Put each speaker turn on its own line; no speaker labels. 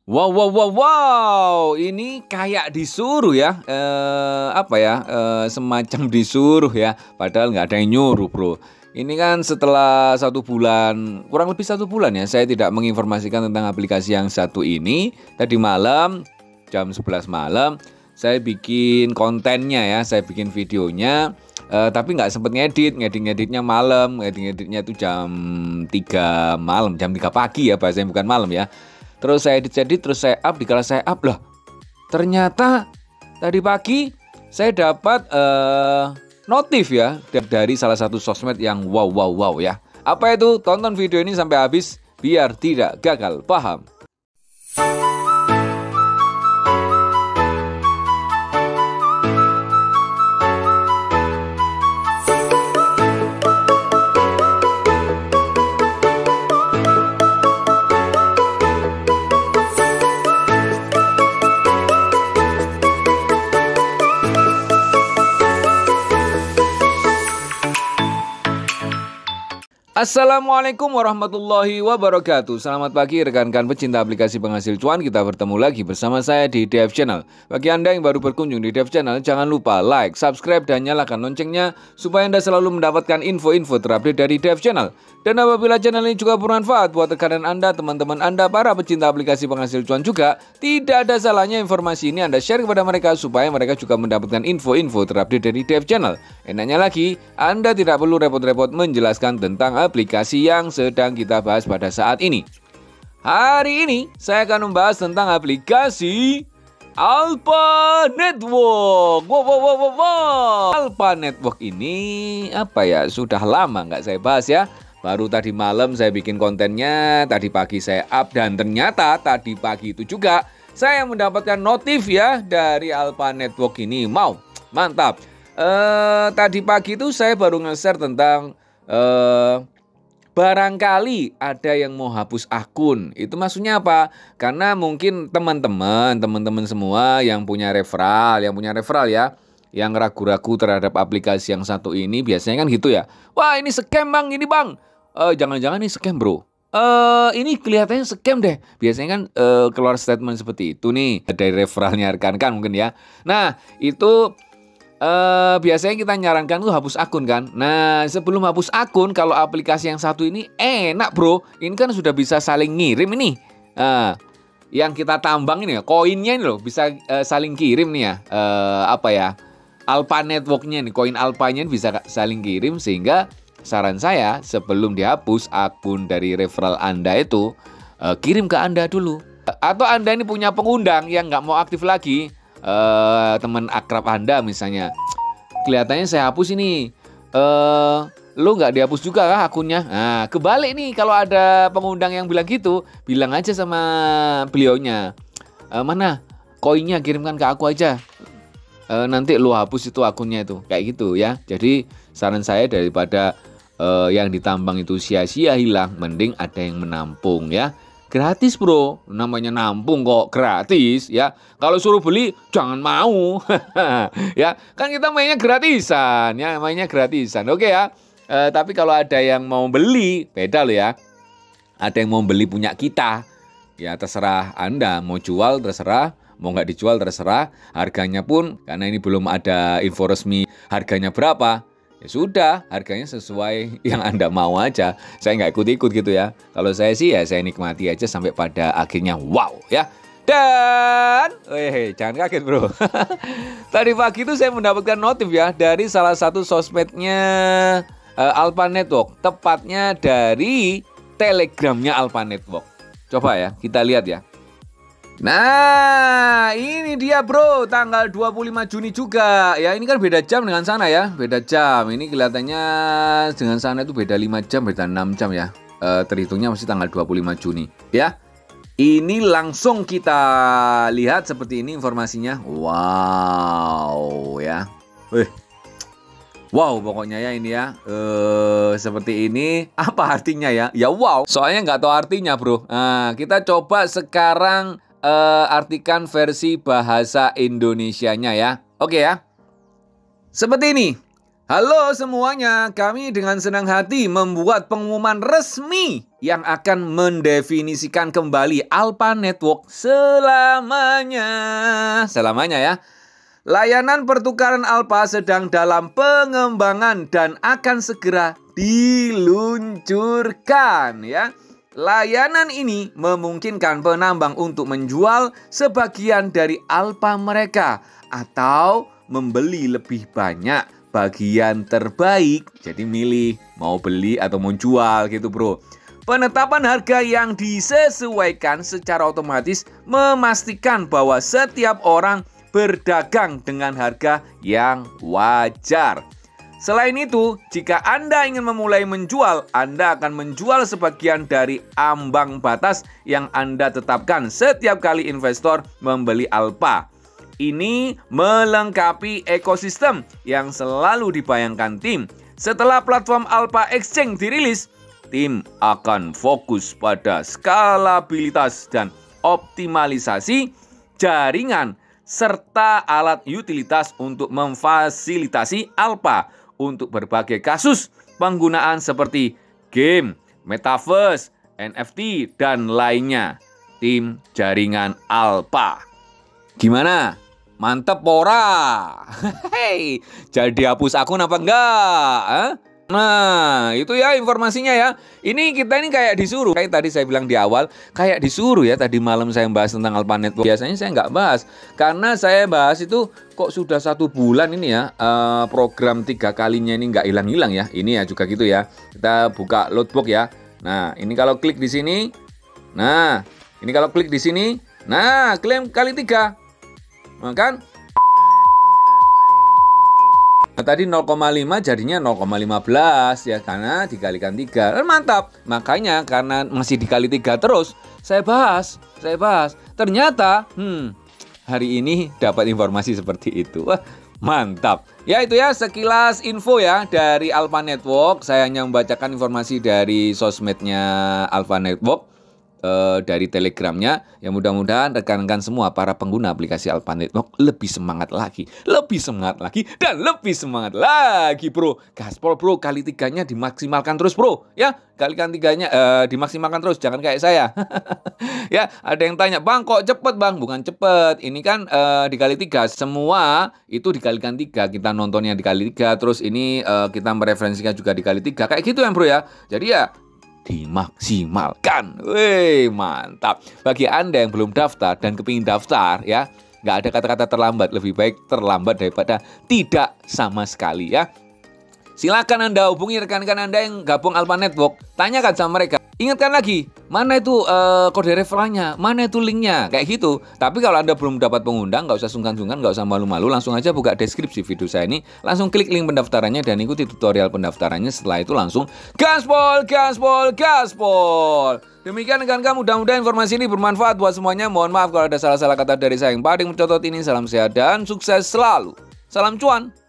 Wow, wow, wow, wow, ini kayak disuruh ya, semacam disuruh ya, padahal nggak ada yang nyuruh bro. Ini kan setelah 1 bulan, kurang lebih 1 bulan ya, saya tidak menginformasikan tentang aplikasi yang satu ini. Tadi malam, jam 11 malam, saya bikin kontennya ya, saya bikin videonya, tapi nggak sempet ngeditnya malam, ngeditnya itu jam 3 malam, jam 3 pagi ya, bahasanya bukan malam ya. Terus saya edit, terus saya up, dikala saya up lah, ternyata tadi pagi saya dapat notif ya dari salah satu sosmed yang wow ya. Apa itu? Tonton video ini sampai habis biar tidak gagal paham. Assalamualaikum warahmatullahi wabarakatuh. Selamat pagi rekan-rekan pecinta aplikasi penghasil cuan. Kita bertemu lagi bersama saya di Dev Channel. Bagi Anda yang baru berkunjung di Dev Channel, jangan lupa like, subscribe, dan nyalakan loncengnya supaya Anda selalu mendapatkan info-info terupdate dari Dev Channel. Dan apabila channel ini juga bermanfaat buat rekan Anda, teman-teman Anda, para pecinta aplikasi penghasil cuan juga, tidak ada salahnya informasi ini Anda share kepada mereka supaya mereka juga mendapatkan info-info terupdate dari Dev Channel. Enaknya lagi, Anda tidak perlu repot-repot menjelaskan tentang aplikasi yang sedang kita bahas pada saat ini. Hari ini saya akan membahas tentang aplikasi Alpha Network. Wow. Alpha Network ini apa ya? Sudah lama nggak saya bahas ya. Baru tadi malam saya bikin kontennya, tadi pagi saya up, dan ternyata tadi pagi itu juga saya mendapatkan notif ya dari Alpha Network ini. Mantap. Tadi pagi itu saya baru nge-share tentang barangkali ada yang mau hapus akun. Itu maksudnya apa? Karena mungkin teman-teman semua yang punya referral ya, yang ragu-ragu terhadap aplikasi yang satu ini, biasanya kan gitu ya. Wah, ini scam bang, ini bang. Jangan-jangan ini scam bro. Ini kelihatannya scam deh. Biasanya kan keluar statement seperti itu nih dari referralnya rekan-rekan mungkin ya. Nah, itu biasanya kita nyarankan tuh hapus akun kan. Nah, sebelum hapus akun, kalau aplikasi yang satu ini enak bro. Ini kan sudah bisa saling ngirim ini. Yang kita tambang ini ya, koinnya ini loh, bisa saling kirim nih ya. Alpha Networknya nih, koin alpanya bisa saling kirim. Sehingga saran saya, sebelum dihapus akun dari referral Anda itu, kirim ke Anda dulu. Atau Anda ini punya pengundang yang nggak mau aktif lagi, teman akrab Anda misalnya, kelihatannya saya hapus ini, lu nggak dihapus juga kah akunnya? Nah, kebalik nih, kalau ada pengundang yang bilang gitu, bilang aja sama beliaunya, mana koinnya, kirimkan ke aku aja, nanti lu hapus itu akunnya itu, kayak gitu ya. Jadi saran saya, daripada yang ditambang itu sia-sia hilang, mending ada yang menampung ya. Gratis bro, namanya nampung kok gratis ya. Kalau suruh beli jangan mau. Ya, kan kita mainnya gratisan ya, Oke ya. Tapi kalau ada yang mau beli, beda loh ya. Ada yang mau beli punya kita, ya terserah Anda, mau jual terserah, mau nggak dijual terserah. Harganya pun, karena ini belum ada info resmi harganya berapa, ya sudah, harganya sesuai yang Anda mau aja. Saya nggak ikut-ikut gitu ya. Kalau saya sih ya saya nikmati aja sampai pada akhirnya wow ya. Dan jangan kaget bro. Tadi pagi itu saya mendapatkan notif ya dari salah satu sosmednya Alpha Network. Tepatnya dari Telegramnya Alpha Network. Coba ya, kita lihat ya. Nah, ini dia bro, tanggal 25 Juni juga. Ya, ini kan beda jam dengan sana ya. Beda jam, ini kelihatannya dengan sana itu beda 5 jam, beda 6 jam ya. Terhitungnya masih tanggal 25 Juni ya. Ini langsung kita lihat seperti ini informasinya. Wow ya. Wow, pokoknya ya ini ya. Seperti ini. Apa artinya ya? Ya wow, soalnya nggak tahu artinya bro. Nah, kita coba sekarang artikan versi bahasa Indonesianya ya. Oke ya. Seperti ini. Halo semuanya, kami dengan senang hati membuat pengumuman resmi yang akan mendefinisikan kembali Alpha Network selamanya. Selamanya ya. Layanan pertukaran Alpha sedang dalam pengembangan dan akan segera diluncurkan ya. Layanan ini memungkinkan penambang untuk menjual sebagian dari Alpha mereka atau membeli lebih banyak bagian terbaik. Jadi milih mau beli atau mau jual gitu bro. Penetapan harga yang disesuaikan secara otomatis memastikan bahwa setiap orang berdagang dengan harga yang wajar. Selain itu, jika Anda ingin memulai menjual, Anda akan menjual sebagian dari ambang batas yang Anda tetapkan setiap kali investor membeli Alpha. Ini melengkapi ekosistem yang selalu dibayangkan tim. Setelah platform Alpha Exchange dirilis, tim akan fokus pada skalabilitas dan optimalisasi jaringan serta alat utilitas untuk memfasilitasi Alpha untuk berbagai kasus penggunaan seperti game, metaverse, NFT, dan lainnya. Tim jaringan Alpha. Gimana? Mantep pora. Hei, jadi hapus akun apa enggak? Nah, itu ya informasinya ya. Kita ini kayak disuruh. Kayak tadi saya bilang di awal, kayak disuruh ya. Tadi malam saya bahas tentang Alpha Network. Biasanya saya nggak bahas. Karena saya bahas itu kok sudah 1 bulan ini ya. Program 3 kalinya ini nggak hilang-hilang ya. Ini ya juga gitu ya. Kita buka loadbook ya. Nah, ini kalau klik di sini. Nah, ini kalau klik di sini. Nah, klaim kali 3. Kan? Nah, tadi 0,5 jadinya 0,15 ya karena dikalikan 3. Mantap. Makanya karena masih dikali 3 terus saya bahas. Ternyata hari ini dapat informasi seperti itu. Wah, mantap. Ya itu ya sekilas info ya dari Alpha Network. Saya hanya membacakan informasi dari sosmednya Alpha Network. Dari telegramnya, ya mudah-mudahan rekan-rekan semua para pengguna aplikasi Alpha Network lebih semangat lagi, dan lebih semangat lagi bro. Gaspol bro, kali 3-nya dimaksimalkan terus bro, ya kalikan 3-nya dimaksimalkan terus, jangan kayak saya. Ya ada yang tanya, bang kok cepet bang? Bukan cepet, ini kan dikali 3, semua itu dikalikan 3, kita nontonnya dikali 3, terus ini kita mereferensikan juga dikali 3, kayak gitu ya bro ya. Jadi ya dimaksimalkan. Wih, mantap. Bagi Anda yang belum daftar dan kepingin daftar ya, nggak ada kata-kata terlambat. Lebih baik terlambat daripada tidak sama sekali ya. Silakan Anda hubungi rekan-rekan Anda yang gabung Alpha Network. Tanyakan sama mereka. Ingatkan lagi, mana itu kode referralnya, mana itu linknya, kayak gitu. Tapi kalau Anda belum dapat pengundang, nggak usah sungkan-sungkan, nggak usah malu-malu, langsung aja buka deskripsi video saya ini, langsung klik link pendaftarannya dan ikuti tutorial pendaftarannya. Setelah itu langsung gaspol. Demikian rekan-rekan, mudah-mudahan informasi ini bermanfaat buat semuanya. Mohon maaf kalau ada salah-salah kata dari saya. Yang paling mencotot ini, salam sehat dan sukses selalu. Salam cuan.